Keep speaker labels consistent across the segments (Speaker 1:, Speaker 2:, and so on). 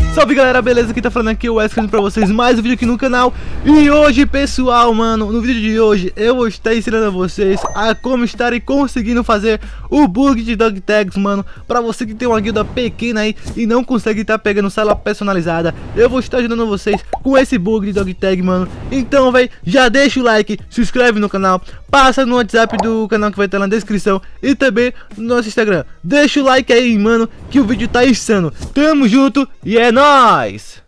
Speaker 1: Salve galera, beleza? Quem tá falando aqui é o Wesley pra vocês mais um vídeo aqui no canal. E hoje, pessoal, mano, no vídeo de hoje eu vou estar ensinando a vocês a como estarem conseguindo fazer o bug de dog tags, mano. Pra você que tem uma guilda pequena aí e não consegue estar pegando sala personalizada, eu vou estar ajudando vocês com esse bug de dog tag, mano. Então, véi, já deixa o like, se inscreve no canal, passa no WhatsApp do canal que vai estar na descrição e também no nosso Instagram. Deixa o like aí, mano, que o vídeo tá insano. Tamo junto e é nóis!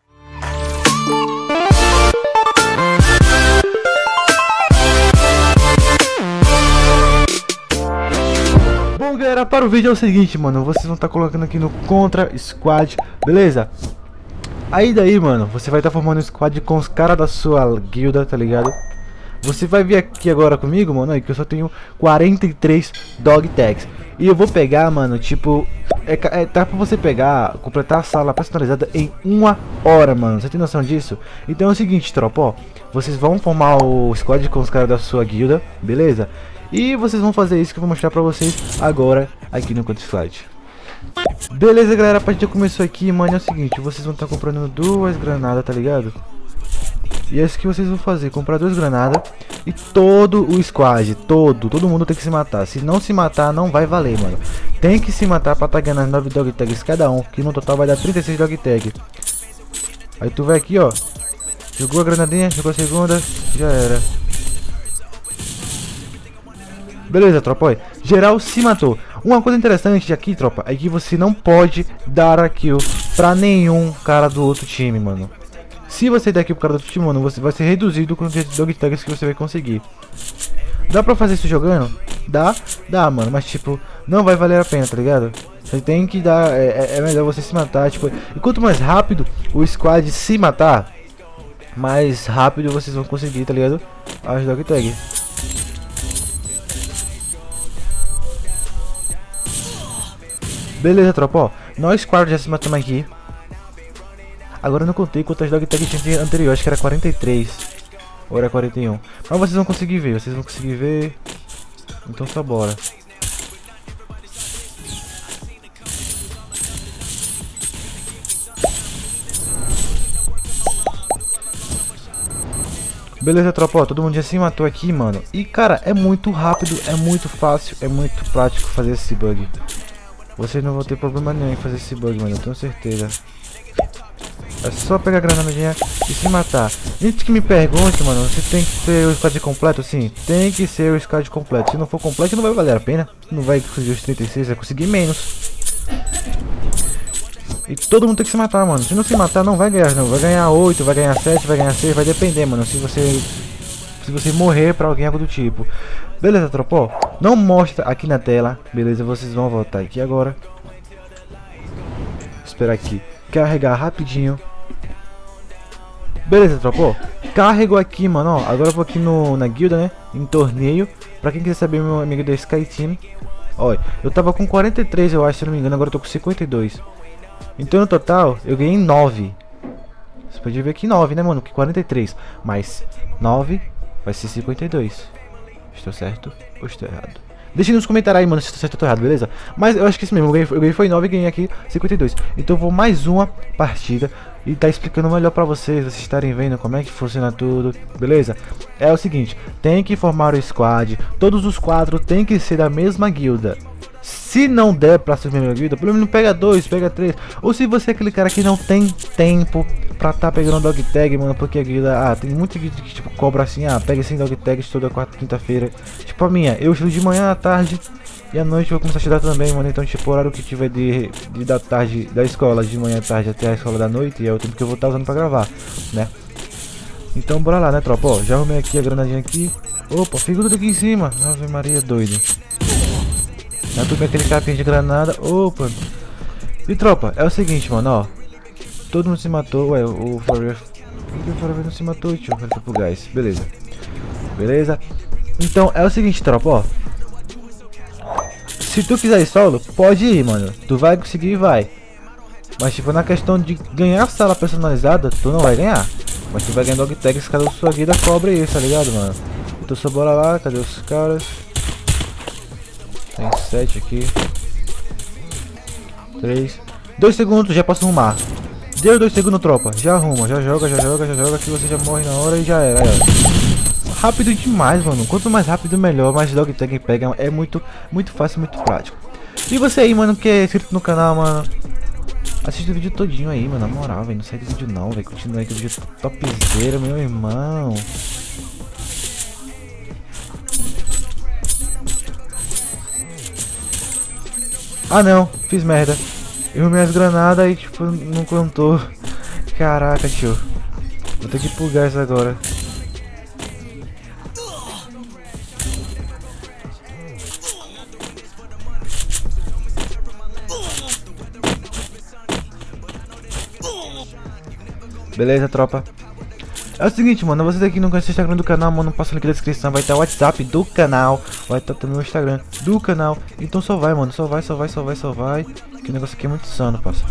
Speaker 1: Bom, galera, para o vídeo é o seguinte, mano. Vocês vão estar colocando aqui no Contra Squad, beleza? Aí daí, mano, você vai estar formando um squad com os caras da sua guilda, tá ligado? Você vai vir aqui agora comigo, mano, aí que eu só tenho 43 dog tags. E eu vou pegar, mano, tipo, tá pra você pegar, completar a sala personalizada em 1 hora, mano. Você tem noção disso? Então é o seguinte, tropa, ó. Vocês vão formar o squad com os caras da sua guilda, beleza? E vocês vão fazer isso que eu vou mostrar pra vocês agora aqui no Contra Squad. Beleza, galera, a partida começou aqui, mano, é o seguinte. Vocês vão estar comprando 2 granadas, tá ligado? E é isso que vocês vão fazer, comprar 2 granadas. E todo o squad, todo mundo tem que se matar. Se não se matar, não vai valer, mano. Tem que se matar pra tá ganhando 9 dog tags cada um, que no total vai dar 36 dog tag. Aí tu vai aqui, ó. Jogou a granadinha, jogou a segunda, já era. Beleza, tropa, ó. Geral se matou. Uma coisa interessante aqui, tropa, é que você não pode dar a kill pra nenhum cara do outro time, mano. Se você der aqui pro cara do outro time, mano, você vai ser reduzido com os dog tags que você vai conseguir. Dá pra fazer isso jogando? Dá, mano, mas tipo, não vai valer a pena, tá ligado? Você tem que dar, é melhor você se matar, tipo, e quanto mais rápido o squad se matar, mais rápido vocês vão conseguir, tá ligado? As dog tags. Beleza, tropa, ó, nós 4 já se matamos aqui. Agora eu não contei quantas dog tags tinha anterior, acho que era 43 ou era 41. Mas vocês vão conseguir ver, então só bora. Beleza, tropa, ó, todo mundo já se matou aqui, mano. E cara, é muito rápido, é muito fácil, é muito prático fazer esse bug. Vocês não vão ter problema nenhum em fazer esse bug, mano, eu tenho certeza. É só pegar a granadinha e se matar. Gente que me pergunte, mano, você tem que ser o squad completo? Sim, tem que ser o squad completo. Se não for completo, não vai valer a pena. Não vai conseguir os 36, vai conseguir menos. E todo mundo tem que se matar, mano. Se não se matar, não vai ganhar, não. Vai ganhar 8, vai ganhar 7, vai ganhar 6, vai depender, mano. Se você morrer pra alguém, algo do tipo. Beleza, tropa, ó. Não mostra aqui na tela. Beleza, vocês vão voltar aqui agora. Esperar aqui carregar rapidinho. Beleza, tropa, ó. Carregou aqui, mano, ó. Agora eu vou aqui na guilda, né? Em torneio. Pra quem quiser saber, meu amigo da Sky Team. Olha, eu tava com 43, eu acho, se não me engano. Agora eu tô com 52. Então no total, eu ganhei 9. Você pode ver aqui 9, né, mano? Que 43. Mais 9 vai ser 52. Estou certo ou estou errado? Deixa nos comentários aí, mano, se estou certo ou estou errado, beleza? Mas eu acho que isso mesmo, eu ganhei foi 9 e ganhei aqui 52. Então eu vou mais uma partida e tá explicando melhor pra vocês estarem vendo como é que funciona tudo, beleza? É o seguinte, tem que formar o squad, todos os 4 tem que ser da mesma guilda. Se não der pra ser a mesma guilda, pelo menos pega 2, pega 3. Ou se você é aquele cara que não tem tempo pra tá pegando dog tag, mano, porque a guilda, tem muita guilda que tipo cobra assim, pega assim dog tags toda quarta, quinta-feira. Tipo a minha, eu estudo de manhã à tarde e à noite eu vou começar a estudar também, mano. Então tipo, o horário que tiver da tarde, da escola, de manhã à tarde até a escola da noite, é o tempo que eu vou estar usando pra gravar, né? Então bora lá, né, tropa, ó, já arrumei aqui a granadinha aqui. Opa, fica tudo aqui em cima, Ave Maria, doido. Já tomei aquele capinha de granada. Opa. E tropa, é o seguinte, mano, ó. Todo mundo se matou. Ué, o Forever não se matou, tio. Ele foi pro gás. Beleza. Beleza. Então, é o seguinte, tropa, ó. Se tu quiser ir solo, pode ir, mano. Tu vai conseguir e vai. Mas tipo, na questão de ganhar sala personalizada, tu não vai ganhar. Mas tu vai ganhar dog tags, cada sua guilda cobre isso, tá ligado, mano? Então só bora lá, cadê os caras? Tem 7 aqui. 3. 2 segundos, já posso arrumar. Deu 2 segundos, tropa. Já arruma, já joga, que você já morre na hora e já era. Rápido demais, mano. Quanto mais rápido, melhor. Mais dog tag pega. É muito fácil, muito prático. E você aí, mano, que é inscrito no canal, mano, assiste o vídeo todinho aí, mano. Na moral, velho. Não sai do vídeo não, velho. Continua aí que o vídeo topzera, meu irmão. Ah, não. Fiz merda. Eu minhas granadas e, tipo, não contou. Caraca, tio. Vou ter que plugar isso agora. Beleza, tropa? É o seguinte, mano, você aqui não conhece o Instagram do canal, mano, passa o link na descrição, vai estar o WhatsApp do canal, vai estar também o Instagram do canal. Então só vai, mano, só vai, que o negócio aqui é muito insano, parça.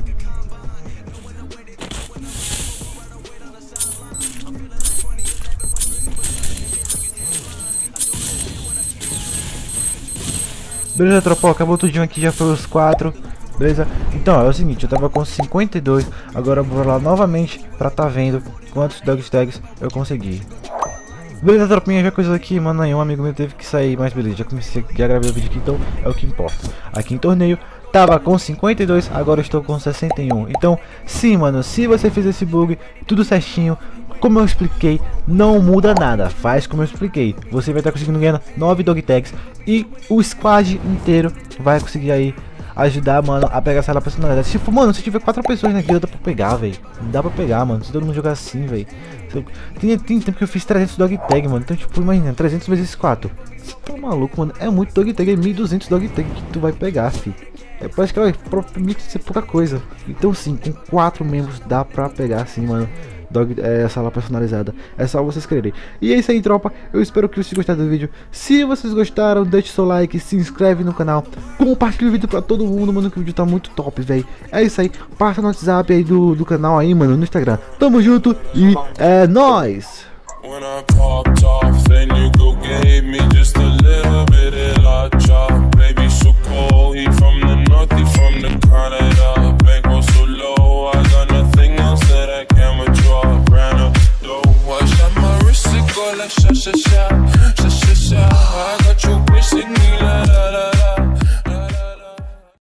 Speaker 1: Beleza, tropa, acabou tudinho aqui, já foi os 4. Beleza? Então, é o seguinte, eu tava com 52, agora eu vou lá novamente pra tá vendo quantos dog tags eu consegui. Beleza, tropinha, já coisa aqui, mano, aí um amigo meu teve que sair, mas beleza, já gravei o vídeo aqui, então é o que importa. Aqui em torneio, tava com 52, agora eu estou com 61. Então, sim, mano, se você fez esse bug, tudo certinho, como eu expliquei, não muda nada, faz como eu expliquei. Você vai estar conseguindo ganhar 9 dog tags e o squad inteiro vai conseguir aí ajudar, mano, a pegar essa personalidade. Se for, mano, se tiver 4 pessoas na guilda, dá pra pegar, velho. Dá pra pegar, mano. Se todo mundo jogar assim, velho. Tem tempo que eu fiz 300 dog tag, mano. Então, tipo, imagina, 300 vezes 4. Você tá maluco, mano? É muito dog tag, é 1200 dog tag que tu vai pegar, fi. É, parece que vai ser pouca coisa. Então, sim, com 4 membros dá pra pegar, assim, mano. Sala personalizada. É só vocês quererem. E é isso aí, tropa. Eu espero que vocês tenham gostado do vídeo. Se vocês gostaram, deixe seu like, se inscreve no canal, compartilhe o vídeo pra todo mundo, mano, que o vídeo tá muito top, velho. É isso aí. Passa no WhatsApp aí do canal aí, mano, no Instagram. Tamo junto e é nóis! When I popped off, then you go gave me just a little bit of la chop. Baby, so cold, he from the north, he from the Canada.